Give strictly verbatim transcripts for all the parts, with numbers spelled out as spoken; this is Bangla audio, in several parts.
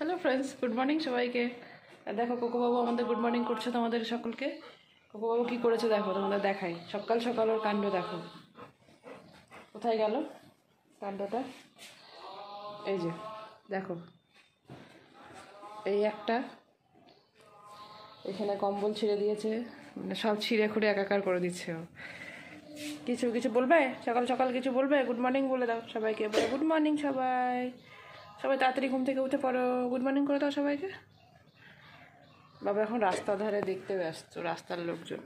হ্যালো ফ্রেন্ডস, গুড মর্নিং সবাইকে। দেখো কোকো বাবু আমাদের গুড মর্নিং করছে তোমাদের সকলকে। কোকো বাবু কী করেছে দেখো, তোমাদের দেখাই। সকাল সকাল ওর কাণ্ড দেখো, কোথায় গেল কাণ্ডটা। এই যে দেখো, এই একটা এখানে কম্বল ছিঁড়ে দিয়েছে, মানে সব ছিঁড়ে খুঁড়ে একাকার করে দিচ্ছে ও। কিছু কিছু বলবে সকাল সকাল, কিছু বলবে? গুড মর্নিং বলে দাও সবাইকে, বলে গুড মর্নিং সবাই। সবাই তাড়াতাড়ি ঘুম থেকে উঠে পড়ো, গুড মর্নিং করে দাও সবাইকে। বাবা এখন রাস্তার ধারে দেখতে ব্যস্ত, রাস্তার লোকজন।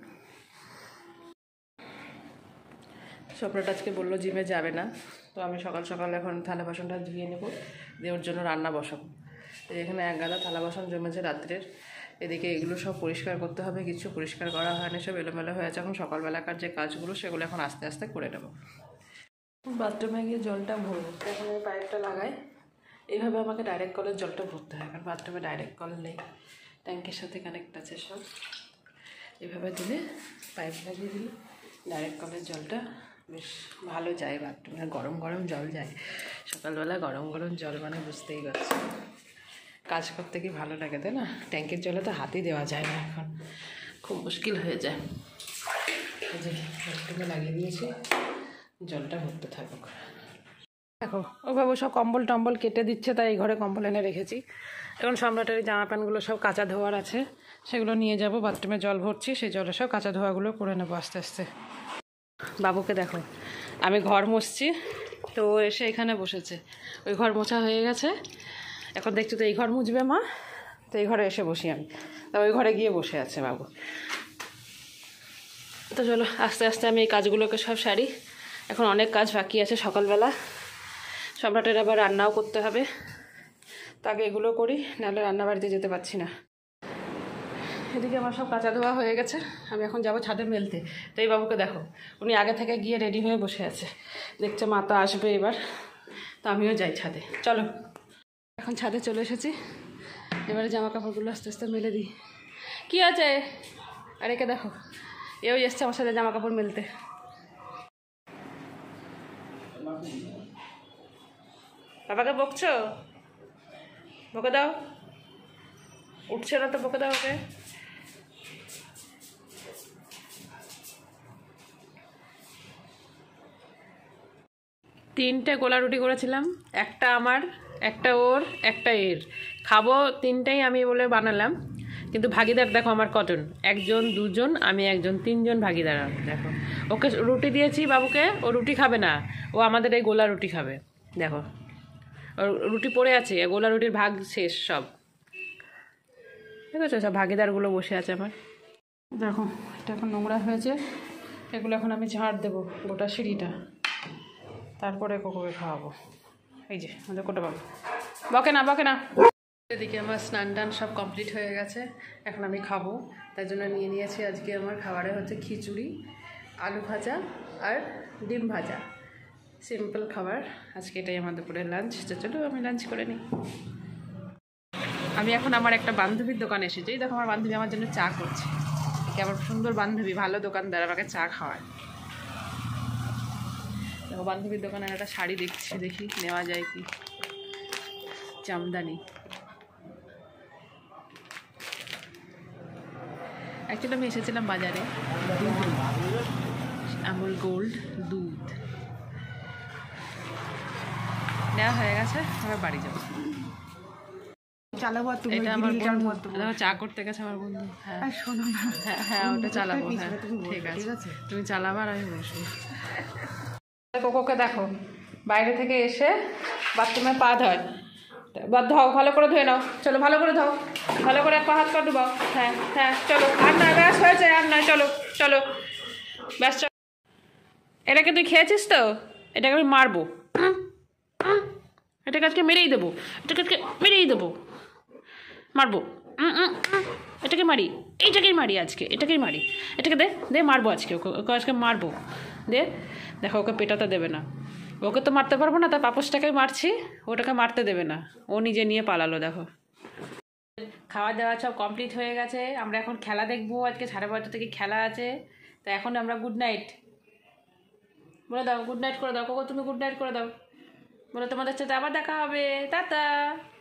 স্বপ্নটা আজকে বললো জিমে যাবে না, তো আমি সকাল সকাল এখন থালা বাসনটা ধুয়ে নেব, দিয়ে ওর জন্য রান্না বসাবো। এখানে এক গাদা থালা বাসন জমেছে রাত্রের, এদিকে এগুলো সব পরিষ্কার করতে হবে, কিছু পরিষ্কার করা হয়নি, সব এলোমেলো হয়ে আছে। এখন সকালবেলাকার যে কাজগুলো সেগুলো এখন আস্তে আস্তে করে নেবো। বাথরুমে গিয়ে জলটা ভরবো, এখন আমি পাইপটা লাগাই। এইভাবে আমাকে ডাইরেক্ট কলের জলটা ভরতে হয়, কারণ বাথরুমে ডাইরেক্ট কল নেই, ট্যাঙ্কের সাথে কানেক্ট আছে সব। এভাবে দিলে, পাইপ লাগিয়ে দিলে ডাইরেক্ট কলের জলটা বেশ ভালো যায় বাথরুমে। গরম গরম জল যায় সকালবেলা, গরম গরম জল মানে বুঝতেই পারছি কাজ করতে কি ভালো লাগে, তাই না? ট্যাঙ্কের জলে তো হাতই দেওয়া যায় না, এখন খুব মুশকিল হয়ে যায়। এই যে বাথরুমে লাগিয়ে দিয়েছি, জলটা ভরতে থাকুক। দেখো ও বাবু সব কম্বল টম্বল কেটে দিচ্ছে, তাই এই ঘরে কম্বল এনে রেখেছি। এখন সম্রাটের জামা প্যান্টগুলো সব কাঁচা ধোয়ার আছে, সেগুলো নিয়ে যাব। বাথরুমে জল ভরছি, সেই জলে সব কাঁচা ধোয়াগুলো করে নেবো আস্তে আস্তে। বাবুকে দেখো, আমি ঘর মুছছি, তো এসে এখানে বসেছে। ওই ঘর মোছা হয়ে গেছে, এখন দেখছি তো এই ঘর মুছবে মা, তো এই ঘরে এসে বসি আমি। তা ওই ঘরে গিয়ে বসে আছে বাবু। তো চলো আস্তে আস্তে আমি এই কাজগুলোকে সব সারি, এখন অনেক কাজ বাকি আছে সকালবেলা। সম্রাটের আবার রান্নাও করতে হবে, তাকে এগুলো করি, নাহলে রান্না বাড়িতে যেতে পারছি না। এদিকে আমার সব কাঁচা ধোয়া হয়ে গেছে, আমি এখন যাব ছাদে মেলতে। তো এই বাবুকে দেখো, উনি আগে থেকে গিয়ে রেডি হয়ে বসে আছে, দেখছে মা তো আসবে এবার, তো আমিও যাই ছাদে। চলো এখন ছাদে চলে এসেছি, এবারে জামা কাপড়গুলো আস্তে আস্তে মেলে দিই। কী আছে? আর একে দেখো, এও এসছে আমার সাথে জামা কাপড় মেলতে। বাবাকে বকছো? বকে দাও, উঠছে না তো, বকে দাও ওকে। তিনটে গোলা রুটি করেছিলাম, একটা আমার, একটা ওর, একটা এর। খাবো তিনটেই আমি বলে বানালাম, কিন্তু ভাগিদার দেখো আমার কজন, একজন দুজন আমি একজন, তিনজন ভাগিদার। দেখো ওকে রুটি দিয়েছি বাবুকে, ও রুটি খাবে না, ও আমাদের এই গোলা রুটি খাবে। দেখো ওর রুটি পড়ে আছে, গোলা রুটির ভাগ শেষ সব, ঠিক আছে? সব ভাগিদারগুলো বসে আছে আমার। দেখো এটা এখন নোংরা হয়েছে, এগুলো এখন আমি ঝাড় দেবো গোটা সিঁড়িটা, তারপরে কোকোকে খাওয়াবো। এই যে আমাদের কোটা বাবু, বকে না বকে না। এদিকে আমার স্নান টান সব কমপ্লিট হয়ে গেছে, এখন আমি খাবো। তাই জন্য নিয়ে নিয়েছি আজকে আমার খাবারে হচ্ছে খিচুড়ি, আলু ভাজা আর ডিম ভাজা। সিম্পল খাবার আজকে, এটাই আমার দুপুরের লাঞ্চ। তো চলো আমি লাঞ্চ করে নিই। আমি এখন আমার একটা বান্ধবীর দোকানে এসেছি, দেখো আমার বান্ধবী আমার জন্য চা করছে। কেমন সুন্দর বান্ধবী, ভালো দোকানদার, আমাকে চা খাওয়ায়। দেখো বান্ধবীর দোকানে একটা শাড়ি দেখছি, দেখি নেওয়া যায় কি, জামদানি। অ্যাকচুয়ালি আমি এসেছিলাম বাজারে, আমুল গোল্ড দুধ নেওয়া হয়ে গেছে, আমরা বাড়ি যাবো। চালাবো, এটা আমার বন্ধু, চা করতে গেছে আমার বন্ধু। হ্যাঁ শোনো না, হ্যাঁ হ্যাঁ ওটা চালাবো। হ্যাঁ ঠিক আছে, তুমি চালাবো আর আমি বসবো। কোকোকে দেখো বাইরে থেকে এসে বাথরুমে পা ধয়, ধোও ভালো করে ধুয়ে নাও। চলো ভালো করে ধোও, ভালো করে এক পা হাত পা ডুবাও। হ্যাঁ হ্যাঁ চলো, আর নয় ব্যাস হয়েছে, আর নয়, চলো চলো ব্যাস চলো। এটাকে তুই খেয়েছিস তো, এটাকে আমি মারবো, এটাকে আজকে মেরেই দেবো, এটাকে আজকে মেরেই দেবো, মারবো, এটাকে মারি, এইটাকেই মারি আজকে, এটাকেই মারি, এটাকে দে দে মারবো আজকে, ওকে ওকে আজকে মারবো। দে দেখো, ওকে পেটাতে দেবে না, ওকে তো মারতে পারবো না, তার পাপোশটাকে মারছি, ওটাকে মারতে দেবে না, ও নিজে নিয়ে পালালো। দেখো খাওয়া দাওয়া সব কমপ্লিট হয়ে গেছে, আমরা এখন খেলা দেখবো। আজকে সাড়ে বারোটা থেকে খেলা আছে, তা এখন আমরা গুড নাইট বলে দাও, গুড নাইট করে দাও কোকো, তুমি গুড নাইট করে দাও, বলে তোমাদের সাথে আবার দেখা হবে, টাটা।